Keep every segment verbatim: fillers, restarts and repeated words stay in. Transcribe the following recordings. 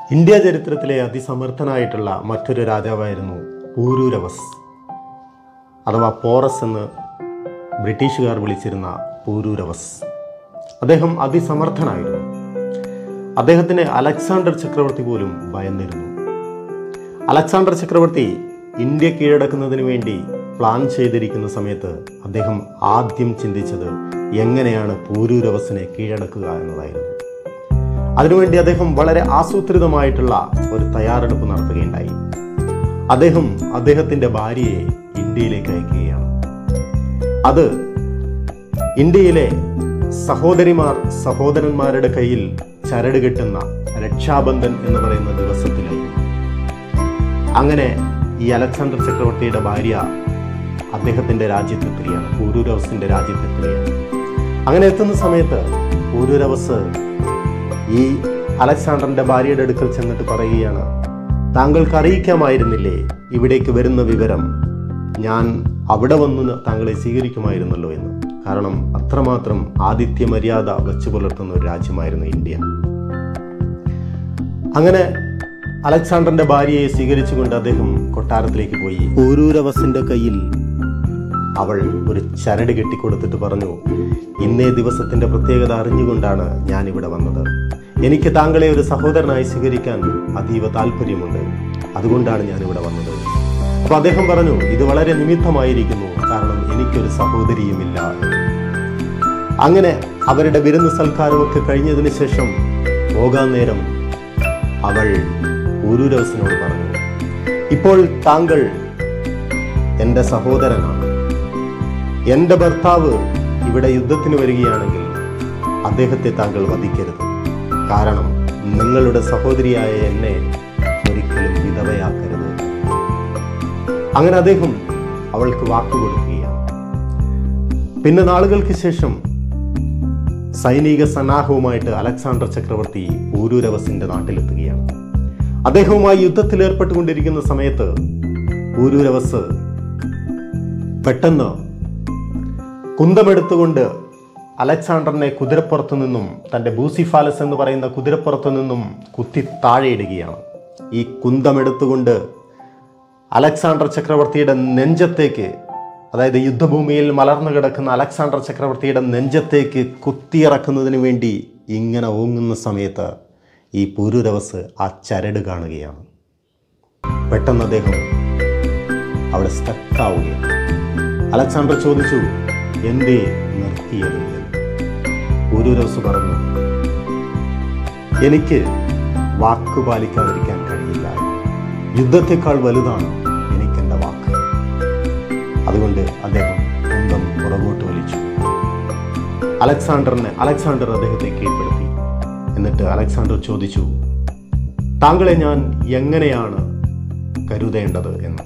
India ചരിത്രത്തിലെ അതിസമർത്ഥനായിട്ടുള്ള മറ്റൊരു രാജാവായിരുന്നു പൂരൂരവസ് അഥവാ പോറസ് എന്ന് ബ്രിട്ടീഷുകാർ വിളിച്ചിരുന്ന പൂരൂരവസ്. അദ്ദേഹം അതിസമർത്ഥനായിരുന്നു. അദ്ദേഹത്തിന് അലക്സാണ്ടർ ചക്രവർത്തി പോലും ഭയന്നിരുന്നു. അലക്സാണ്ടർ ചക്രവർത്തി ഇന്ത്യ കീഴടക്കുന്നതിന് വേണ്ടി പ്ലാൻ ചെയ്തിരിക്കുന്ന സമയത്ത് അദ്ദേഹം ആദ്യം ചിന്തിച്ചത് എങ്ങനെയാണ് പൂരൂരവസിനെ കീഴടക്കുക എന്നതായിരുന്നു. അതിനുവേണ്ടി അദ്ദേഹം വളരെ ആസൂത്രിതമായിട്ടുള്ള ഒരു തയ്യാറെടുപ്പ് നടത്തുകയുണ്ടായി. അദ്ദേഹം അദ്ദേഹത്തിൻ്റെ ഭാര്യയെ ഇന്ത്യയിലേക്ക് അയക്കുകയാണ്. അത് ഇന്ത്യയിലെ സഹോദരിമാർ സഹോദരന്മാരുടെ കയ്യിൽ ചരട് കെട്ടുന്ന രക്ഷാബന്ധൻ എന്ന് പറയുന്ന ദിവസത്തിലായിരുന്നു. അങ്ങനെ ഈ അലക്സാണ്ടർ ചക്രവർത്തിയുടെ ഭാര്യ അദ്ദേഹത്തിൻ്റെ രാജ്യത്തെത്തുകയാണ്, പൂരൂരവസിൻ്റെ രാജ്യത്തെത്തുകയാണ്. അങ്ങനെ എത്തുന്ന സമയത്ത് പൂരൂരവസ് ഈ അലക്സാണ്ടറിൻ്റെ ഭാര്യയുടെ അടുക്കൽ ചെന്നിട്ട് പറയുകയാണ്, താങ്കൾക്ക് അറിയിക്കാമായിരുന്നില്ലേ ഇവിടേക്ക് വരുന്ന വിവരം? ഞാൻ അവിടെ വന്ന് താങ്കളെ സ്വീകരിക്കുമായിരുന്നല്ലോ എന്ന്. കാരണം അത്രമാത്രം ആതിഥ്യ മര്യാദ വെച്ചു പുലർത്തുന്ന ഒരു രാജ്യമായിരുന്നു ഇന്ത്യ. അങ്ങനെ അലക്സാണ്ടറിന്റെ ഭാര്യയെ സ്വീകരിച്ചുകൊണ്ട് അദ്ദേഹം കൊട്ടാരത്തിലേക്ക് പോയി. പൂരൂരവസിന്റെ കയ്യിൽ അവൾ ഒരു ചരട് കെട്ടിക്കൊടുത്തിട്ട് പറഞ്ഞു, ഇന്നേ ദിവസത്തിന്റെ പ്രത്യേകത അറിഞ്ഞുകൊണ്ടാണ് ഞാൻ ഇവിടെ വന്നത്. എനിക്ക് താങ്കളെ ഒരു സഹോദരനായി സ്വീകരിക്കാൻ അതീവ താല്പര്യമുണ്ട്, അതുകൊണ്ടാണ് ഞാൻ ഇവിടെ വന്നത്. അപ്പൊ അദ്ദേഹം പറഞ്ഞു, ഇത് വളരെ നിമിത്തമായിരിക്കുന്നു, കാരണം എനിക്കൊരു സഹോദരിയുമില്ല. അങ്ങനെ അവരുടെ വിരുന്ന് സൽക്കാരമൊക്കെ കഴിഞ്ഞതിന് ശേഷം പോകാൻ നേരം അവൾ പൂരൂരവസിനോട് പറഞ്ഞു, ഇപ്പോൾ താങ്കൾ എൻ്റെ സഹോദരനാണ്. എൻ്റെ ഭർത്താവ് ഇവിടെ യുദ്ധത്തിന് വരികയാണെങ്കിൽ അദ്ദേഹത്തെ താങ്കൾ വധിക്കരുത്. കാരണം നിങ്ങളുടെ സഹോദരിയായ എന്നെ ഒരിക്കലും വിധവയാക്കരുത്. അങ്ങനെ അദ്ദേഹം അവൾക്ക് വാക്കുകൊടുക്കുകയാണ്. പിന്നെ നാളുകൾക്ക് ശേഷം സൈനിക സന്നാഹവുമായിട്ട് അലക്സാണ്ടർ ചക്രവർത്തി പൂരൂരവസിന്റെ നാട്ടിലെത്തുകയാണ്. അദ്ദേഹവുമായി യുദ്ധത്തിൽ ഏർപ്പെട്ടുകൊണ്ടിരിക്കുന്ന സമയത്ത് പൂരൂരവസ് പെട്ടെന്ന് കുന്തമെടുത്തുകൊണ്ട് അലക്സാണ്ടറിനെ കുതിരപ്പുറത്തു നിന്നും, തൻ്റെ ബൂസിഫാലസ് എന്ന് പറയുന്ന കുതിരപ്പുറത്തു നിന്നും കുത്തി താഴെയിടുകയാണ്. ഈ കുന്തമെടുത്തുകൊണ്ട് അലക്സാണ്ടർ ചക്രവർത്തിയുടെ നെഞ്ചത്തേക്ക്, അതായത് യുദ്ധഭൂമിയിൽ മലർന്നു കിടക്കുന്ന അലക്സാണ്ടർ ചക്രവർത്തിയുടെ നെഞ്ചത്തേക്ക് കുത്തിയിറക്കുന്നതിന് വേണ്ടി ഇങ്ങനെ ഓങ്ങുന്ന സമയത്ത് ഈ പൂരൂരവസ് ആ ചരട് കാണുകയാണ്. പെട്ടെന്ന് അദ്ദേഹം അവിടെ സ്റ്റക്കാവുകയാണ്. അലക്സാണ്ടർ ചോദിച്ചു, എന്തേ നിർത്തിയത്? പൂരൂരവസ് പറഞ്ഞു, എനിക്ക് വാക്ക് പാലിക്കാതിരിക്കാൻ കഴിയില്ല. യുദ്ധത്തെക്കാൾ വലുതാണ് എനിക്കെൻ്റെ വാക്ക്. അതുകൊണ്ട് അദ്ദേഹം കുന്തം പുറകോട്ട് വലിച്ചു. അലക്സാണ്ടറിനെ അലക്സാണ്ടർ അദ്ദേഹത്തെ കീഴ്പ്പെടുത്തി. എന്നിട്ട് അലക്സാണ്ടർ ചോദിച്ചു, താങ്കളെ ഞാൻ എങ്ങനെയാണ് കരുതേണ്ടത് എന്ന്.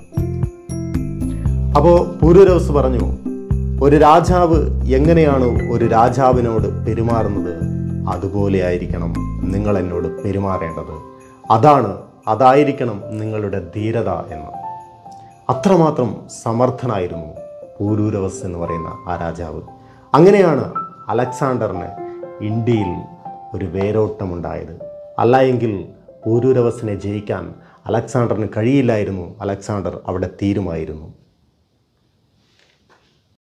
അപ്പോൾ പൂരൂരവസ് പറഞ്ഞു, ഒരു രാജാവ് എങ്ങനെയാണ് ഒരു രാജാവിനോട് പെരുമാറുന്നത്, അതുപോലെ ആയിരിക്കണം നിങ്ങൾ എന്നോട് പെരുമാറേണ്ടത്. അതാണ് അതായിരിക്കണം നിങ്ങളുടെ ധീരത എന്ന്. അത്രമാത്രം സമർത്ഥനായിരുന്നു പൂരൂരവസ് എന്ന് പറയുന്ന ആ രാജാവ്. അങ്ങനെയാണ് അലക്സാണ്ടറിന് ഇന്ത്യയിൽ ഒരു വേരോട്ടമുണ്ടായത്. അല്ല എങ്കിൽ പൂരൂരവസിനെ ജയിക്കാൻ അലക്സാണ്ടറിന് കഴിയില്ലായിരുന്നു. അലക്സാണ്ടർ അവിടെ തീരുമായിരുന്നു.